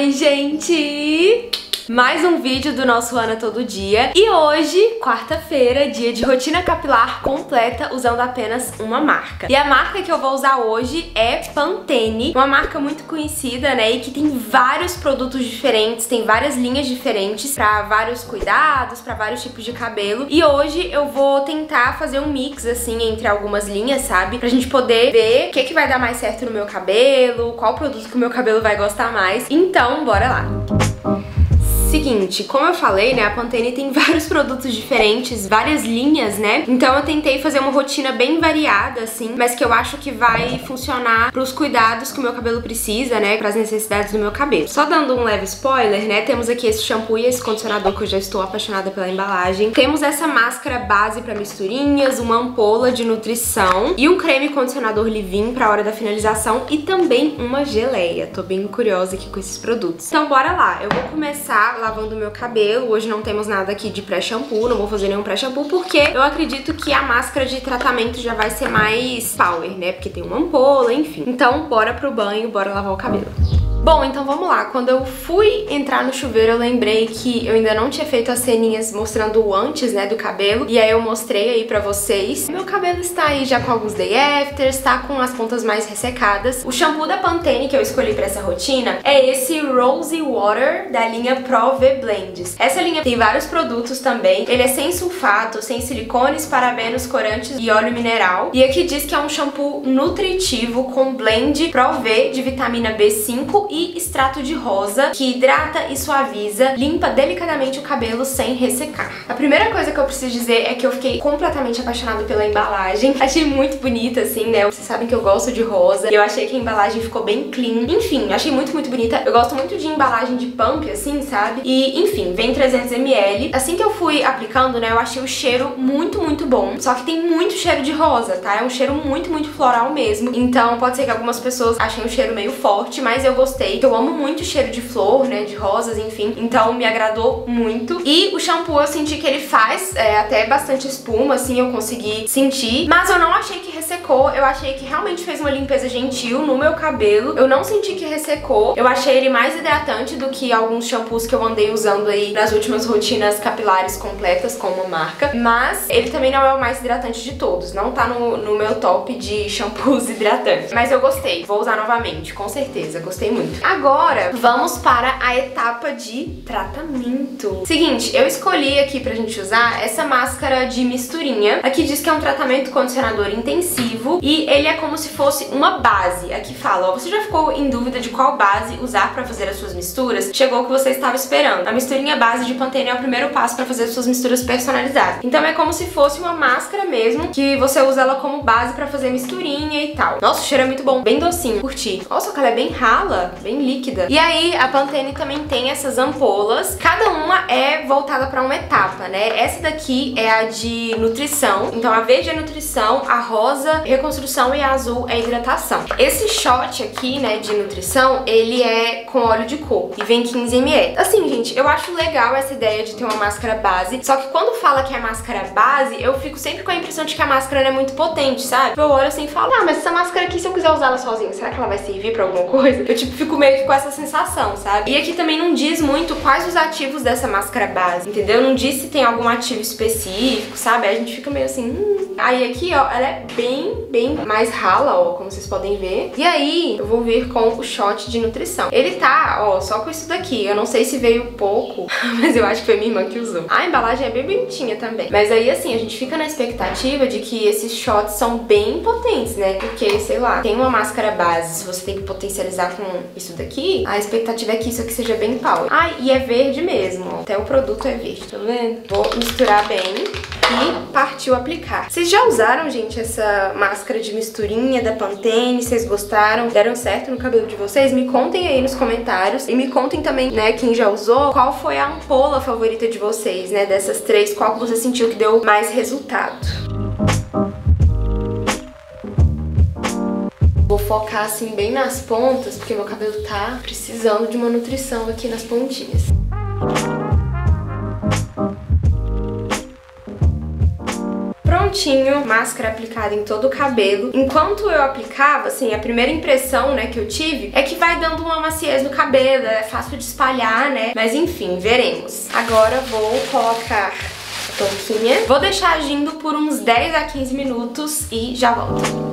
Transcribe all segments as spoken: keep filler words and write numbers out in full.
Oi, gente! Mais um vídeo do nosso Ana Todo Dia. E hoje, quarta-feira, dia de rotina capilar completa usando apenas uma marca. E a marca que eu vou usar hoje é Pantene, uma marca muito conhecida, né? E que tem vários produtos diferentes, tem várias linhas diferentes pra vários cuidados, pra vários tipos de cabelo. E hoje eu vou tentar fazer um mix, assim, entre algumas linhas, sabe? Pra gente poder ver o que que vai dar mais certo no meu cabelo, qual produto que o meu cabelo vai gostar mais. Então, bora lá! Seguinte, como eu falei, né, a Pantene tem vários produtos diferentes, várias linhas, né? Então eu tentei fazer uma rotina bem variada, assim, mas que eu acho que vai funcionar pros cuidados que o meu cabelo precisa, né, pras necessidades do meu cabelo. Só dando um leve spoiler, né, temos aqui esse shampoo e esse condicionador que eu já estou apaixonada pela embalagem. Temos essa máscara base pra misturinhas, uma ampola de nutrição e um creme condicionador leave-in pra hora da finalização e também uma geleia. Tô bem curiosa aqui com esses produtos. Então bora lá, eu vou começar lavando o meu cabelo. Hoje não temos nada aqui de pré-shampoo, não vou fazer nenhum pré-shampoo porque eu acredito que a máscara de tratamento já vai ser mais power, né? Porque tem uma ampola, enfim. Então bora pro banho, bora lavar o cabelo. Bom, então vamos lá. Quando eu fui entrar no chuveiro, eu lembrei que eu ainda não tinha feito as ceninhas mostrando o antes, né, do cabelo. E aí eu mostrei aí pra vocês. Meu cabelo está aí já com alguns day afters, tá com as pontas mais ressecadas. O shampoo da Pantene que eu escolhi pra essa rotina é esse Rosy Water da linha Pro V Blends. Essa linha tem vários produtos também. Ele é sem sulfato, sem silicones, parabenos, corantes e óleo mineral. E aqui diz que é um shampoo nutritivo com blend Pro V de vitamina B cinco e extrato de rosa, que hidrata e suaviza, limpa delicadamente o cabelo sem ressecar. A primeira coisa que eu preciso dizer é que eu fiquei completamente apaixonada pela embalagem. Achei muito bonita, assim, né? Vocês sabem que eu gosto de rosa e eu achei que a embalagem ficou bem clean. Enfim, achei muito, muito bonita. Eu gosto muito de embalagem de pump, assim, sabe? E, enfim, vem trezentos mililitros. Assim que eu fui aplicando, né, eu achei o cheiro muito, muito bom. Só que tem muito cheiro de rosa, tá? É um cheiro muito, muito floral mesmo. Então pode ser que algumas pessoas achem o cheiro meio forte, mas eu gostei. Eu amo muito o cheiro de flor, né, de rosas, enfim. Então me agradou muito. E o shampoo eu senti que ele faz é, até bastante espuma, assim, eu consegui sentir. Mas eu não achei que ressecou. Eu achei que realmente fez uma limpeza gentil no meu cabelo. Eu não senti que ressecou. Eu achei ele mais hidratante do que alguns shampoos que eu andei usando aí nas últimas rotinas capilares completas com uma marca. Mas ele também não é o mais hidratante de todos. Não tá no, no meu top de shampoos hidratantes. Mas eu gostei. Vou usar novamente, com certeza. Gostei muito. Agora, vamos para a etapa de tratamento. Seguinte, eu escolhi aqui pra gente usar essa máscara de misturinha. Aqui diz que é um tratamento condicionador intensivo e ele é como se fosse uma base. Aqui fala, ó, você já ficou em dúvida de qual base usar pra fazer as suas misturas? Chegou o que você estava esperando. A misturinha base de Pantene é o primeiro passo pra fazer as suas misturas personalizadas. Então é como se fosse uma máscara mesmo, que você usa ela como base pra fazer misturinha e tal. Nossa, o cheiro é muito bom, bem docinho, curti. Nossa, que ela é bem rala, bem líquida. E aí a Pantene também tem essas ampolas. Cada uma é voltada pra uma etapa, né? Essa daqui é a de nutrição. Então a verde é nutrição, a rosa é reconstrução e a azul é hidratação. Esse shot aqui, né, de nutrição, ele é com óleo de coco e vem quinze mililitros. Assim, gente, eu acho legal essa ideia de ter uma máscara base. Só que quando fala que é máscara base, eu fico sempre com a impressão de que a máscara não é muito potente, sabe? Eu olho assim e falo, ah, mas essa máscara aqui, se eu quiser usar ela sozinha, será que ela vai servir pra alguma coisa? Eu tipo fico meio que com essa sensação, sabe? E aqui também não diz muito quais os ativos dessa máscara base, entendeu? Não diz se tem algum ativo específico, sabe? Aí a gente fica meio assim, hum. Aí aqui, ó, ela é bem, bem mais rala, ó, como vocês podem ver. E aí, eu vou vir com o shot de nutrição. Ele tá, ó, só com isso daqui. Eu não sei se veio pouco, mas eu acho que foi minha irmã que usou. A embalagem é bem bonitinha também. Mas aí, assim, a gente fica na expectativa de que esses shots são bem potentes, né? Porque, sei lá, tem uma máscara base, se você tem que potencializar com isso daqui, a expectativa é que isso aqui seja bem power. Ah, e é verde mesmo, ó. Até o produto é verde, tá vendo? Vou misturar bem e partiu aplicar. Vocês já usaram, gente, essa máscara de misturinha da Pantene? Vocês gostaram? Deram certo no cabelo de vocês? Me contem aí nos comentários. E me contem também, né, quem já usou, qual foi a ampola favorita de vocês, né? Dessas três, qual que você sentiu que deu mais resultado? Vou focar assim bem nas pontas, porque meu cabelo tá precisando de uma nutrição aqui nas pontinhas. Prontinho, máscara aplicada em todo o cabelo. Enquanto eu aplicava, assim, a primeira impressão, né, que eu tive é que vai dando uma maciez no cabelo, é fácil de espalhar, né? Mas enfim, veremos. Agora vou colocar a touquinha. Vou deixar agindo por uns dez a quinze minutos e já volto.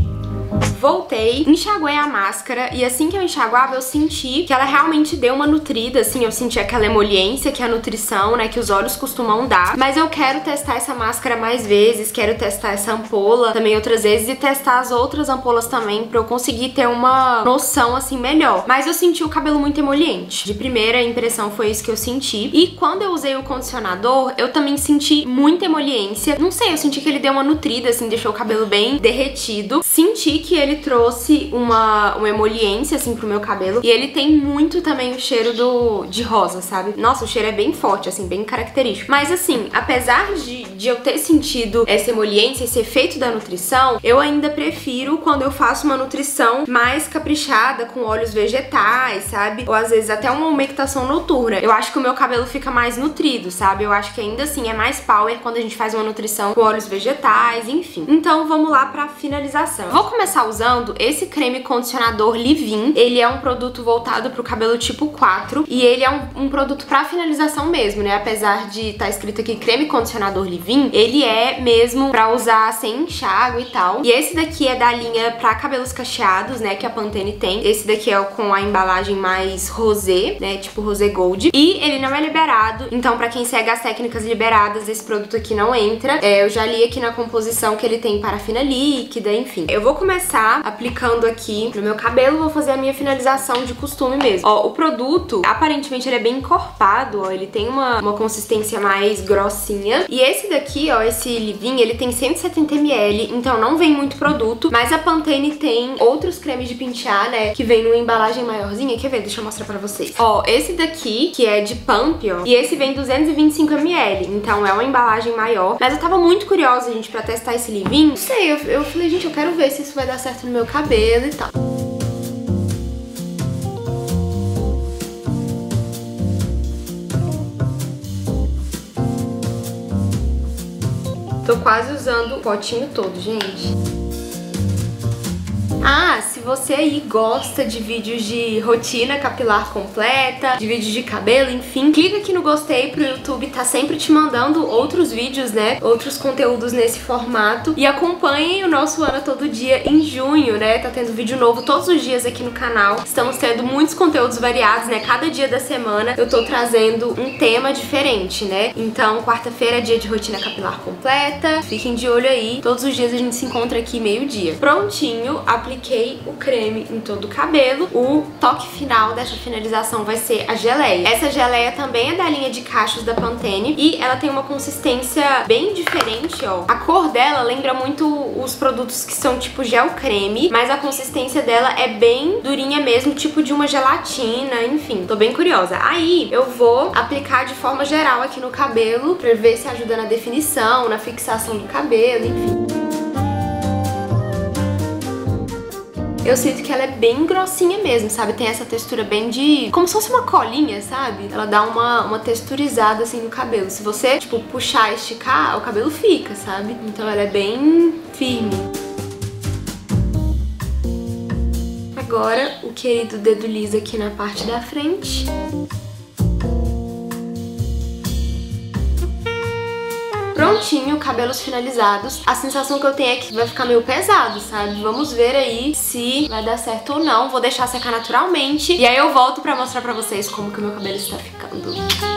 Voltei, enxaguei a máscara e assim que eu enxaguava eu senti que ela realmente deu uma nutrida, assim, eu senti aquela emoliência que é a nutrição, né, que os óleos costumam dar. Mas eu quero testar essa máscara mais vezes, quero testar essa ampola também outras vezes e testar as outras ampolas também pra eu conseguir ter uma noção, assim, melhor. Mas eu senti o cabelo muito emoliente. De primeira impressão foi isso que eu senti. E quando eu usei o condicionador, eu também senti muita emoliência. Não sei, eu senti que ele deu uma nutrida, assim, deixou o cabelo bem derretido. Senti que ele trouxe uma, uma emoliência, assim, pro meu cabelo. E ele tem muito também o cheiro do, de rosa, sabe? Nossa, o cheiro é bem forte, assim, bem característico. Mas, assim, apesar de, de eu ter sentido essa emoliência, esse efeito da nutrição, eu ainda prefiro quando eu faço uma nutrição mais caprichada, com óleos vegetais, sabe? Ou, às vezes, até uma umectação noturna. Eu acho que o meu cabelo fica mais nutrido, sabe? Eu acho que ainda assim é mais power quando a gente faz uma nutrição com óleos vegetais, enfim. Então, vamos lá pra finalização. Vou começar usando esse creme condicionador Leave-In. Ele é um produto voltado pro cabelo tipo quatro e ele é um, um produto pra finalização mesmo, né? Apesar de estar tá escrito aqui creme condicionador Leave-In, ele é mesmo pra usar sem enxágue e tal. E esse daqui é da linha pra cabelos cacheados, né? Que a Pantene tem. Esse daqui é com a embalagem mais rosé, né? Tipo rosé gold. E ele não é liberado, então pra quem segue as técnicas liberadas, esse produto aqui não entra. É, eu já li aqui na composição que ele tem parafina líquida, enfim. Eu vou começar aplicando aqui no meu cabelo, vou fazer a minha finalização de costume mesmo. Ó, o produto, aparentemente ele é bem encorpado, ó, ele tem uma, uma consistência mais grossinha. E esse daqui, ó, esse Leave-In, ele tem cento e setenta mililitros, então não vem muito produto, mas a Pantene tem outros cremes de pentear, né, que vem numa embalagem maiorzinha. Quer ver? Deixa eu mostrar pra vocês. Ó, esse daqui, que é de Pump, ó, e esse vem duzentos e vinte e cinco mililitros, então é uma embalagem maior. Mas eu tava muito curiosa, gente, pra testar esse Leave-In. Não sei, eu, eu falei, gente, eu quero ver se isso vai dar certo no meu cabelo e tal. Tô quase usando o potinho todo, gente. Ah, se você aí gosta de vídeos de rotina capilar completa, de vídeos de cabelo, enfim, clica aqui no gostei pro YouTube tá sempre te mandando outros vídeos, né? Outros conteúdos nesse formato. E acompanhem o nosso Ana Todo Dia em junho, né? Tá tendo vídeo novo todos os dias aqui no canal. Estamos tendo muitos conteúdos variados, né? Cada dia da semana eu tô trazendo um tema diferente, né? Então, quarta-feira é dia de rotina capilar completa. Fiquem de olho aí. Todos os dias a gente se encontra aqui meio-dia. Prontinho, apliquei Apliquei o creme em todo o cabelo. O toque final dessa finalização vai ser a geleia. Essa geleia também é da linha de cachos da Pantene e ela tem uma consistência bem diferente, ó. A cor dela lembra muito os produtos que são tipo gel creme, mas a consistência dela é bem durinha mesmo, tipo de uma gelatina, enfim. Tô bem curiosa. Aí eu vou aplicar de forma geral aqui no cabelo pra ver se ajuda na definição, na fixação do cabelo, enfim. Eu sinto que ela é bem grossinha mesmo, sabe? Tem essa textura bem de... como se fosse uma colinha, sabe? Ela dá uma, uma texturizada assim no cabelo. Se você, tipo, puxar e esticar, o cabelo fica, sabe? Então ela é bem firme. Agora, o querido dedo liso aqui na parte da frente. Prontinho, cabelos finalizados. A sensação que eu tenho é que vai ficar meio pesado, sabe? Vamos ver aí se vai dar certo ou não. Vou deixar secar naturalmente e aí eu volto pra mostrar pra vocês como que o meu cabelo está ficando.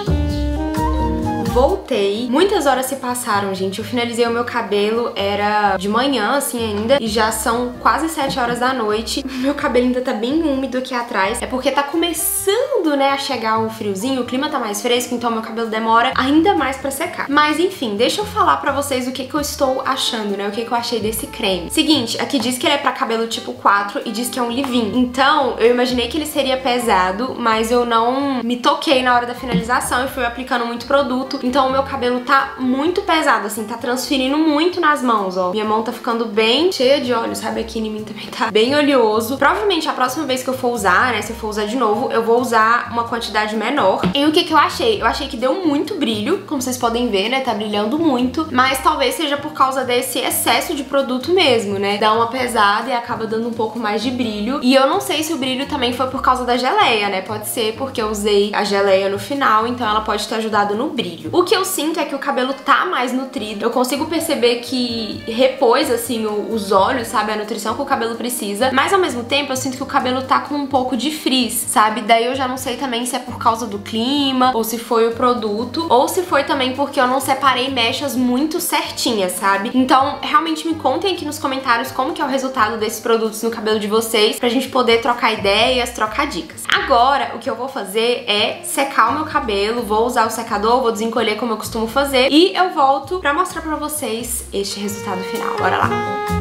Voltei. Muitas horas se passaram, gente. Eu finalizei o meu cabelo, era de manhã, assim, ainda. E já são quase sete horas da noite. Meu cabelo ainda tá bem úmido aqui atrás. É porque tá começando, né, a chegar o friozinho. O clima tá mais fresco, então meu cabelo demora ainda mais pra secar. Mas, enfim, deixa eu falar pra vocês o que que eu estou achando, né? O que que eu achei desse creme. Seguinte, aqui diz que ele é pra cabelo tipo quatro e diz que é um leave-in. Então, eu imaginei que ele seria pesado, mas eu não me toquei na hora da finalização. Eu fui aplicando muito produto então o meu cabelo tá muito pesado, assim, tá transferindo muito nas mãos, ó. Minha mão tá ficando bem cheia de óleo, sabe? Aqui em mim também tá bem oleoso. Provavelmente a próxima vez que eu for usar, né, se eu for usar de novo, eu vou usar uma quantidade menor. E o que que eu achei? Eu achei que deu muito brilho, como vocês podem ver, né, tá brilhando muito, mas talvez seja por causa desse excesso de produto mesmo, né? Dá uma pesada e acaba dando um pouco mais de brilho. E eu não sei se o brilho também foi por causa da geleia, né? Pode ser porque eu usei a geleia no final, então ela pode ter ajudado no brilho. O que eu sinto é que o cabelo tá mais nutrido. Eu consigo perceber que repôs, assim, o, os óleos, sabe? A nutrição que o cabelo precisa. Mas ao mesmo tempo eu sinto que o cabelo tá com um pouco de frizz, sabe? Daí eu já não sei também se é por causa do clima, ou se foi o produto, ou se foi também porque eu não separei mechas muito certinhas, sabe? Então realmente me contem aqui nos comentários como que é o resultado desses produtos no cabelo de vocês, pra gente poder trocar ideias, trocar dicas. Agora, o que eu vou fazer é secar o meu cabelo, vou usar o secador, vou desencolher como eu costumo fazer, e eu volto pra mostrar pra vocês este resultado final. Bora lá!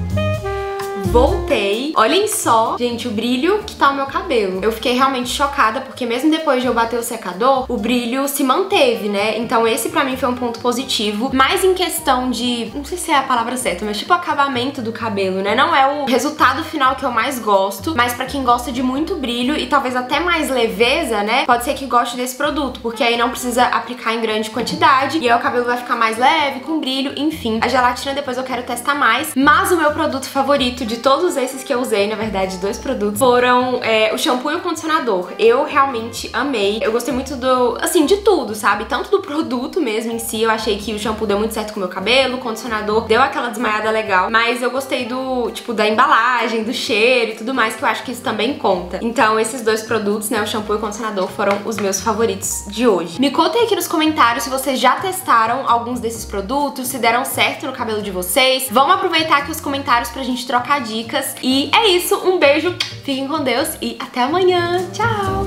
Voltei. Olhem só, gente, o brilho que tá o meu cabelo. Eu fiquei realmente chocada, porque mesmo depois de eu bater o secador, o brilho se manteve, né? Então esse pra mim foi um ponto positivo. Mas em questão de, não sei se é a palavra certa, mas tipo acabamento do cabelo, né? Não é o resultado final que eu mais gosto, mas pra quem gosta de muito brilho e talvez até mais leveza, né? Pode ser que goste desse produto, porque aí não precisa aplicar em grande quantidade e aí o cabelo vai ficar mais leve, com brilho, enfim. A gelatina depois eu quero testar mais, mas o meu produto favorito de todos esses que eu usei, na verdade, dois produtos, foram é, o shampoo e o condicionador. Eu realmente amei. Eu gostei muito do, assim, de tudo, sabe? Tanto do produto mesmo em si, eu achei que o shampoo deu muito certo com o meu cabelo, o condicionador deu aquela desmaiada legal, mas eu gostei do, tipo, da embalagem, do cheiro e tudo mais, que eu acho que isso também conta. Então, esses dois produtos, né, o shampoo e o condicionador, foram os meus favoritos de hoje. Me contem aqui nos comentários se vocês já testaram alguns desses produtos, se deram certo no cabelo de vocês. Vamos aproveitar aqui os comentários pra gente trocar dicas. E é isso, um beijo, fiquem com Deus e até amanhã. Tchau!